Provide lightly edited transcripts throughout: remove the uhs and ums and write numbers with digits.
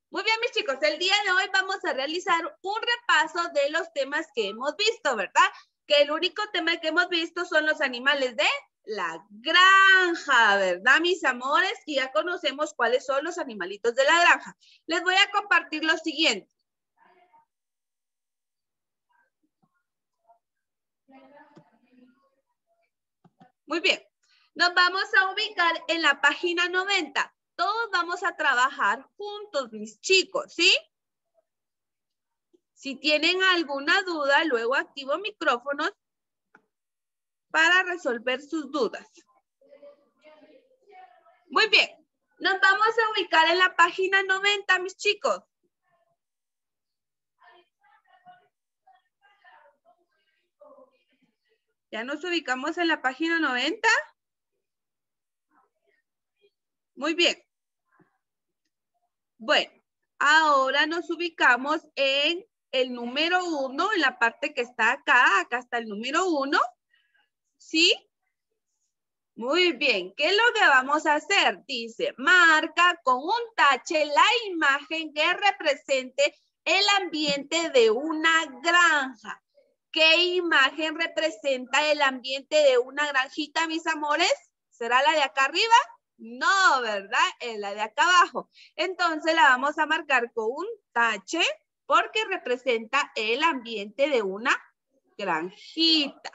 Muy bien, mis chicos, el día de hoy vamos a realizar un repaso de los temas que hemos visto, ¿verdad? Que el único tema que hemos visto son los animales de la granja, ¿verdad, mis amores? Y ya conocemos cuáles son los animalitos de la granja. Les voy a compartir lo siguiente. Muy bien, nos vamos a ubicar en la página 90. Todos vamos a trabajar juntos, mis chicos, ¿sí? Si tienen alguna duda, luego activo micrófonos para resolver sus dudas. Muy bien, nos vamos a ubicar en la página 90, mis chicos. ¿Ya nos ubicamos en la página 90? Muy bien. Bueno, ahora nos ubicamos en el número 1, en la parte que está acá. Acá está el número 1. ¿Sí? Muy bien. ¿Qué es lo que vamos a hacer? Dice, marca con un tache la imagen que represente el ambiente de una granja. ¿Qué imagen representa el ambiente de una granjita, mis amores? ¿Será la de acá arriba? No, ¿verdad? Es la de acá abajo. Entonces la vamos a marcar con un tache porque representa el ambiente de una granjita.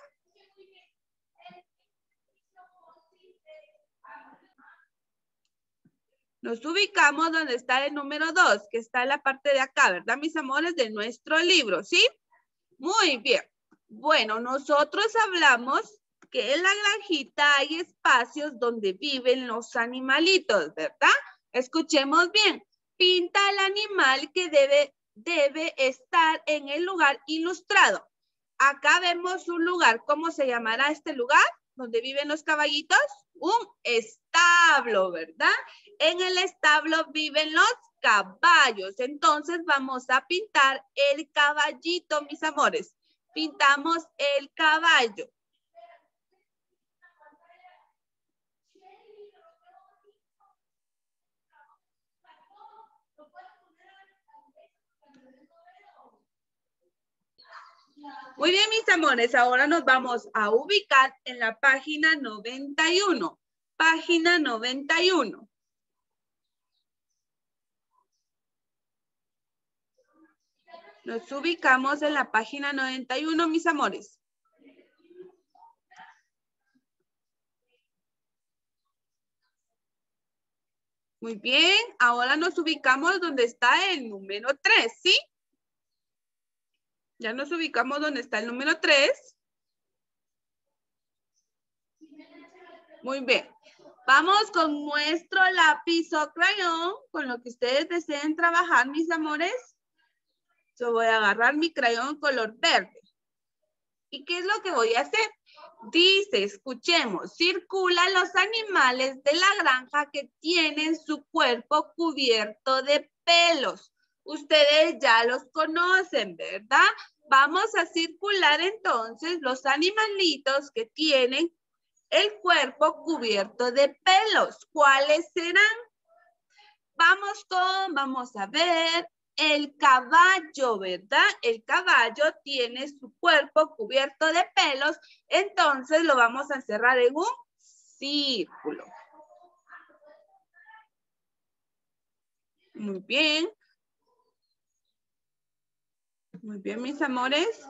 Nos ubicamos donde está el número 2, que está en la parte de acá, ¿verdad, mis amores? De nuestro libro, ¿sí? Muy bien. Bueno, nosotros hablamos que en la granjita hay espacios donde viven los animalitos, ¿verdad? Escuchemos bien. Pinta el animal que debe estar en el lugar ilustrado. Acá vemos un lugar. ¿Cómo se llamará este lugar? ¿Donde viven los caballitos? Un establo, ¿verdad? En el establo viven los caballos. Entonces vamos a pintar el caballito, mis amores. Pintamos el caballo. Muy bien, mis amores, ahora nos vamos a ubicar en la página 91. Página 91. Nos ubicamos en la página 91, mis amores. Muy bien, ahora nos ubicamos donde está el número 3, ¿sí? Ya nos ubicamos donde está el número 3. Muy bien. Vamos con nuestro lápiz o crayón, con lo que ustedes deseen trabajar, mis amores. Yo voy a agarrar mi crayón color verde. ¿Y qué es lo que voy a hacer? Dice, escuchemos, circulan los animales de la granja que tienen su cuerpo cubierto de pelos. Ustedes ya los conocen, ¿verdad? Vamos a circular entonces los animalitos que tienen el cuerpo cubierto de pelos. ¿Cuáles serán? Vamos a ver, el caballo, ¿verdad? El caballo tiene su cuerpo cubierto de pelos, entonces lo vamos a encerrar en un círculo. Muy bien. Muy bien, mis amores.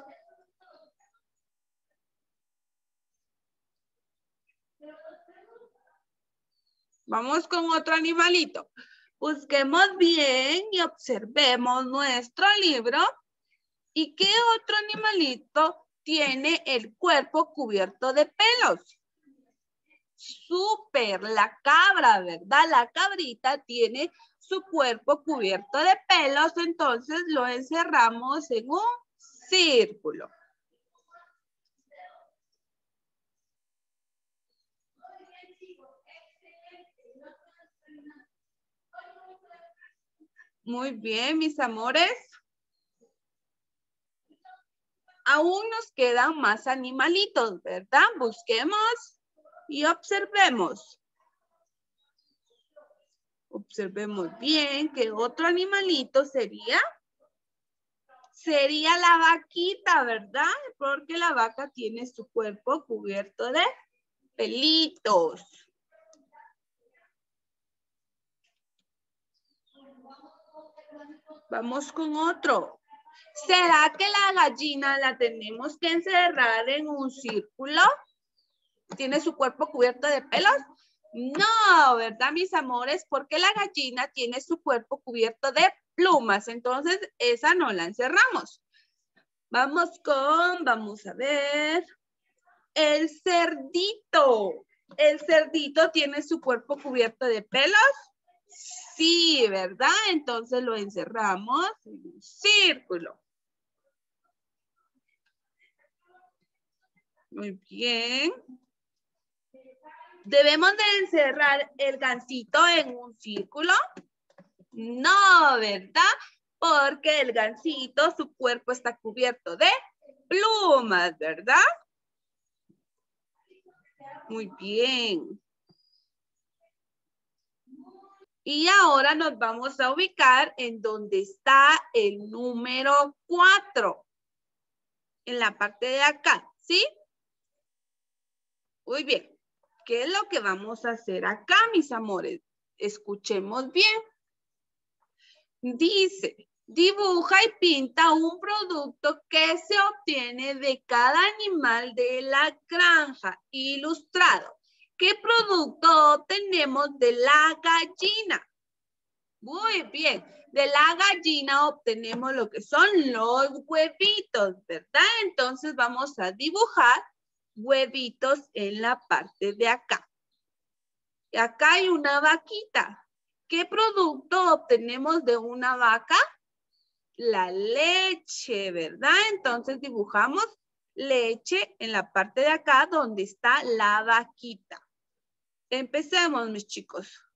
Vamos con otro animalito. Busquemos bien y observemos nuestro libro. ¿Y qué otro animalito tiene el cuerpo cubierto de pelos? Súper, la cabra, ¿verdad? La cabrita tiene su cuerpo cubierto de pelos, entonces lo encerramos en un círculo. Muy bien, mis amores. Aún nos quedan más animalitos, ¿verdad? Busquemos y observemos. Observemos bien que otro animalito sería la vaquita, ¿verdad? Porque la vaca tiene su cuerpo cubierto de pelitos. Vamos con otro. ¿Será que la gallina la tenemos que encerrar en un círculo? ¿Tiene su cuerpo cubierto de pelos? No, ¿verdad, mis amores? Porque la gallina tiene su cuerpo cubierto de plumas. Entonces, esa no la encerramos. Vamos a ver, el cerdito. ¿El cerdito tiene su cuerpo cubierto de pelos? Sí, ¿verdad? Entonces lo encerramos en un círculo. Muy bien. ¿Debemos de encerrar el gansito en un círculo? No, ¿verdad? Porque el gansito, su cuerpo está cubierto de plumas, ¿verdad? Muy bien. Y ahora nos vamos a ubicar en donde está el número 4. En la parte de acá, ¿sí? Muy bien. ¿Qué es lo que vamos a hacer acá, mis amores? Escuchemos bien. Dice, dibuja y pinta un producto que se obtiene de cada animal de la granja. Ilustrado. ¿Qué producto obtenemos de la gallina? Muy bien. De la gallina obtenemos lo que son los huevitos, ¿verdad? Entonces vamos a dibujar huevitos en la parte de acá. Y acá hay una vaquita. ¿Qué producto obtenemos de una vaca? La leche, ¿verdad? Entonces dibujamos leche en la parte de acá donde está la vaquita. Empecemos, mis chicos.